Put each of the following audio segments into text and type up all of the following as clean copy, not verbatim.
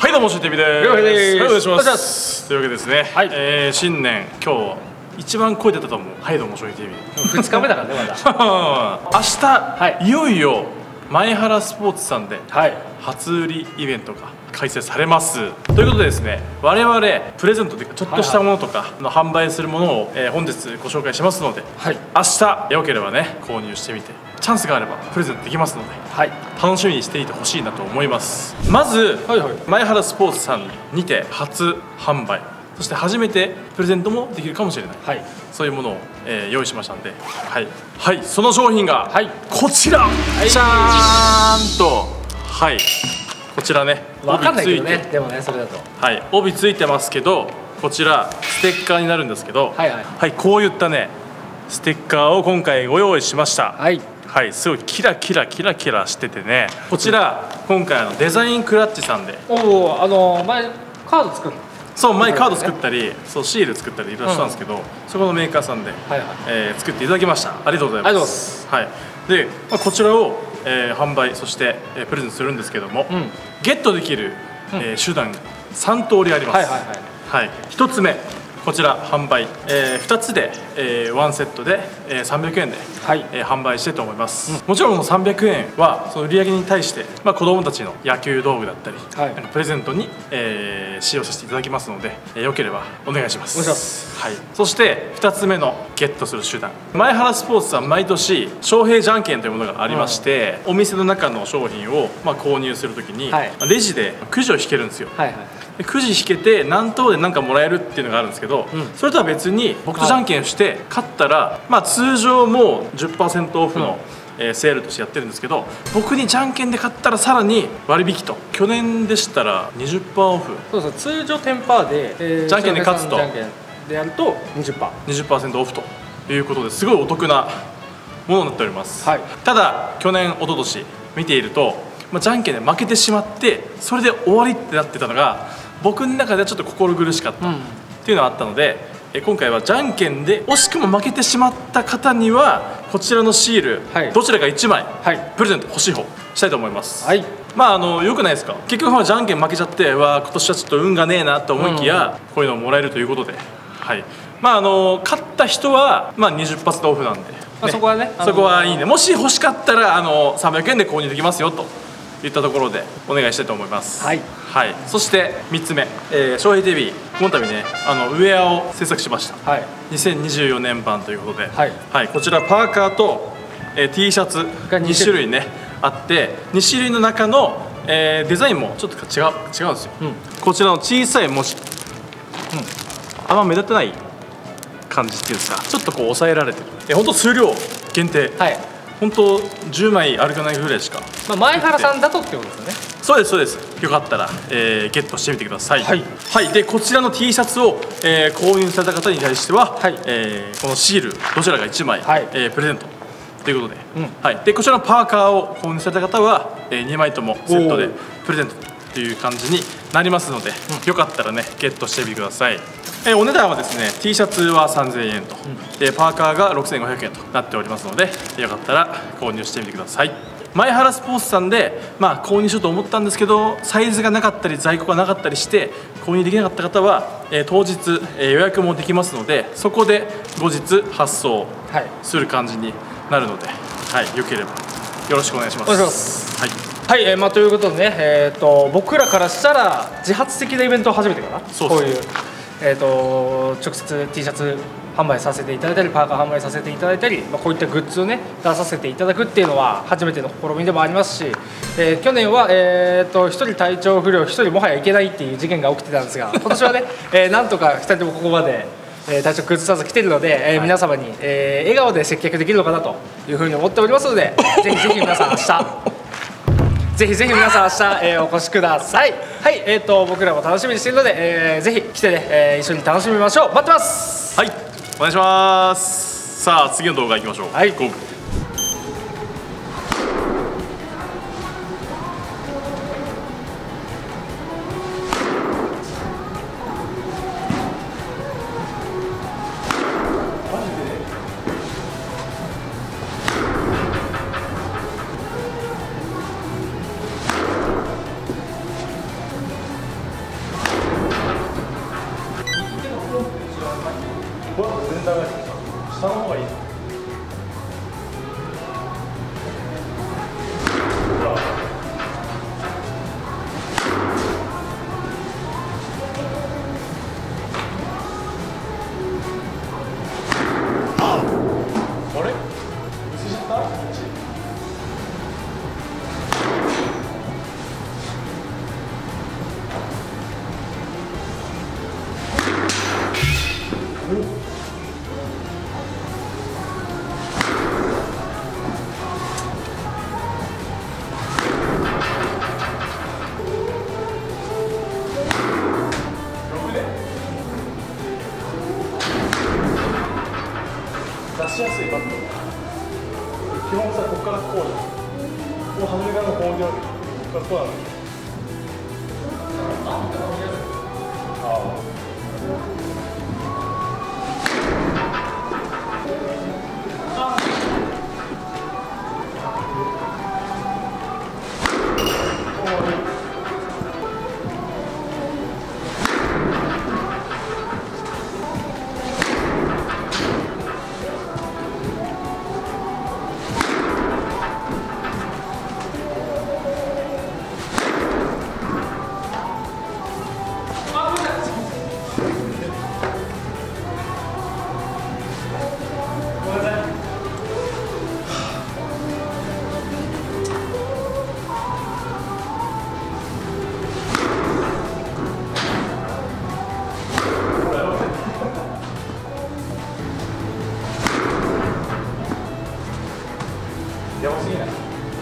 はいどうも、しゅんてびです。 りょうへいです。 はい、お願いしま。 お願いします。 というわけですね。 はい新年今日一番声出たと思う。はいどうも、しょい TV。 2日目だからね、まだ。 明日、 はい、 いよいよ前原スポーツさんではい、 初売りイベントが開催されます。ということでですね、我々プレゼントというかちょっとしたものとかの販売するものを、本日ご紹介しますので、 はい、 明日よければね購入してみて、チャンスがあればプレゼントできますので、 はい、 楽しみにしていてほしいなと思います。まず、 はいはい、 前原スポーツさんにて初販売、そして初めてプレゼントもできるかもしれない、 はい、 そういうものを、用意しましたんで、はい、はい、その商品が、 はい、 こちら、 い、 じゃーんと、はい、こちらね、 わかんないけど帯ついて、 ね、でもね、それだと。 はい、帯ついてますけど、こちらステッカーになるんですけど、 はいはい、 はい、こういったねステッカーを今回ご用意しました。 はい、 はい、すごいキラキラキラキラしててね、こちら今回デザインクラッチさんで、 おお、前カード作るの？ そう、前カード作ったり、そうシール作ったりいろいろしたんですけど、そこのメーカーさんで、 はいはい、 作っていただきました。ありがとうございます。 ありがとうございます。 はい、で、こちらを、販売、そして、プレゼントするんですけども、ゲットできる、手段が3通りあります。 はいはいはい。 はい、1つ目こちら販売、2つで、1セットで、300円で、 はい、 販売したいと思います。もちろんこの300円はその売り上げに対して、子どもたちの野球道具だったり、 はい、 なんかプレゼントに、使用させていただきますので、よければお願いします。 お願いします。 はい、そして2つ目のゲットする手段、前原スポーツは毎年翔平じゃんけんというものがありまして、お店の中の商品を、購入するときに、 はい、 レジでくじを引けるんですよ。はいはい、でくじ引けて何等で何かもらえるっていうのがあるんですけど、それとは別に僕とじゃんけんして勝ったら、通常もう 10% オフの、セールとしてやってるんですけど、僕にじゃんけんで勝ったらさらに割引と、去年でしたら 20% オフ、 そうそう、通常 10% で、 じゃんけんで勝つとじゃんけんでやると 20% オフということですごいお得なものになっております。はい、ただ去年一昨年見ていると、じゃんけんで負けてしまってそれで終わりってなってたのが僕の中ではちょっと心苦しかったっていうのがあったので、今回はじゃんけんで惜しくも負けてしまった方にはこちらのシール、はい、どちらか1枚、はい、プレゼント欲しい方したいと思います。はい、よくないですか、結局じゃんけん負けちゃって今年はちょっと運がねえなと思いきや、こういうのをもらえるということで、はい、勝った人は20% オフなんで、 そこはね、 そこはいいね。もし欲しかったら300円で購入できますよといったところでお願いしたいと思います。はい、はい、そして3つ目、翔平 TV この度ねウェアを制作しました。はい、2024年版ということで、はい、はい、こちらパーカーと、T シャツ2種類ねあって、2種類の中の、デザインもちょっと違うんですよ。こちらの小さい文字、あんま目立ってない感じっていうんですか、ちょっとこう抑えられてる。本当数量限定、はい、本当10枚歩かないぐらいしか、 前原さんだとってことですよね。 そうですそうです。よかったら、ゲットしてみてください。はい、はい、でこちらの T シャツを、購入された方に対しては、はい、このシールどちらか1枚、はい、プレゼントということで、はい、でこちらのパーカーを購入された方は、2枚ともセットでプレゼントという感じになりますので、よかったらねゲットしてみてください。お値段はですね、 T シャツは3000円と、パーカーが6500円となっておりますので、よかったら購入してみてください。前原スポーツさんで、購入しようと思ったんですけどサイズがなかったり在庫がなかったりして購入できなかった方は、当日、予約もできますので、そこで後日発送する感じになるので、はい、よければよろしくお願いします。 お願いします。 はい、 はい、ということでね、僕らからしたら自発的なイベントを初めてかな。そうこういう、直接 T シャツ販売させていただいたりパーカー販売させていただいたり、こういったグッズをね出させていただくっていうのは初めての試みでもありますし、去年は、1人体調不良1人もはやいけないっていう事件が起きてたんですが、今年はね、なんとか2人ともここまで、体調崩さず来ているので、皆様に、笑顔で接客できるのかなというふうに思っておりますので、ぜひぜひ皆さん明日ぜひぜひ皆さん明日、お越しください。はい、僕らも楽しみにしているので、ぜひ来てね、一緒に楽しみましょう。待ってます。 はい、お願いします。さあ次の動画いきましょう。はい、ゴー。 下の方がいいな。あれ？薄しちゃった？出しやすいバット。基本さ、ここからこうじゃん。こう初めからのこうやる。ここからこうなの。ああ。やばすぎない？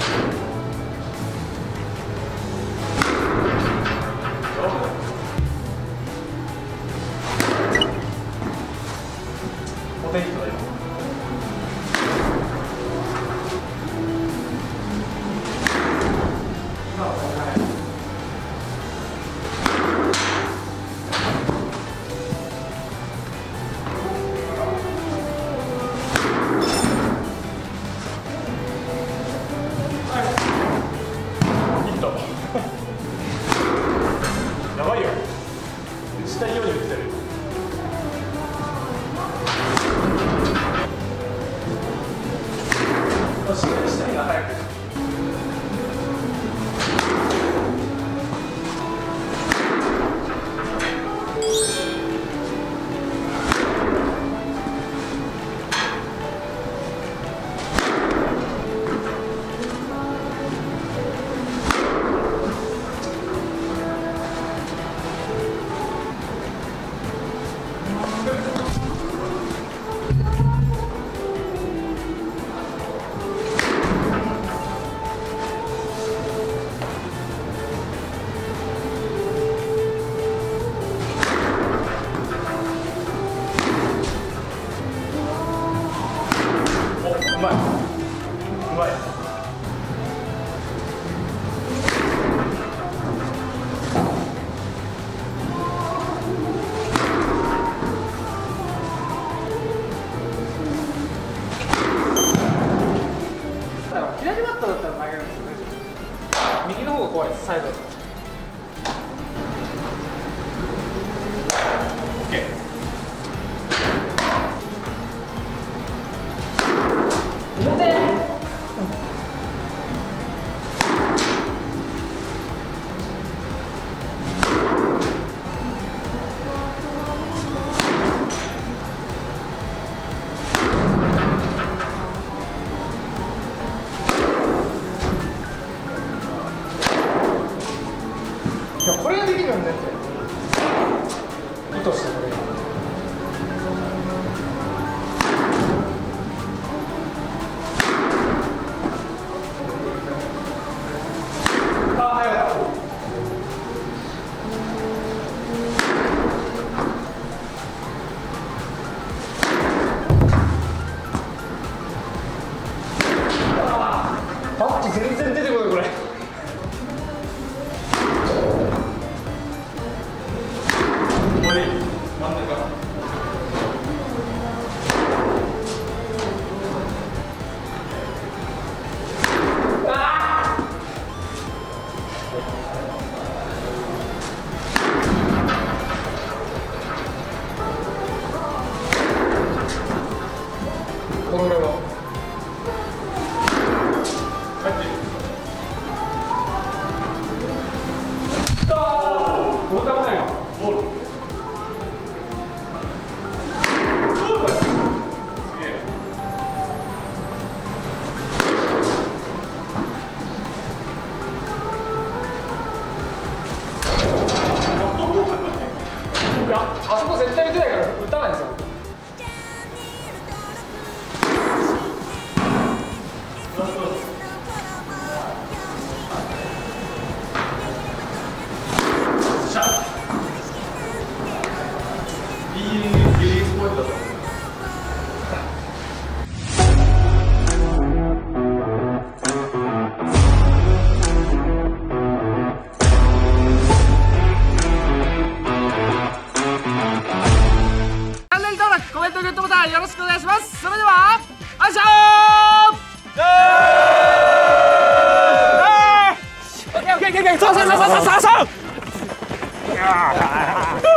ポテントだよ。やばいよ。打ちたいように打ってる。しっかりしたいな、早く。うまい。うまい。 左バッターだったら投げるんですよね。右の方が怖いです、サイド。 OK。 いや、これができるようになって。意図してこれが。バッチ全然出てこないこれ。 真ん中。 あそこ絶対打てないから打たないんですよ。 いいリリースポイントだと思う。 チャンネル登録、コメント、グッドボタンよろしくお願いします。それでは、あいしょー。そうそうそうそうそうそう。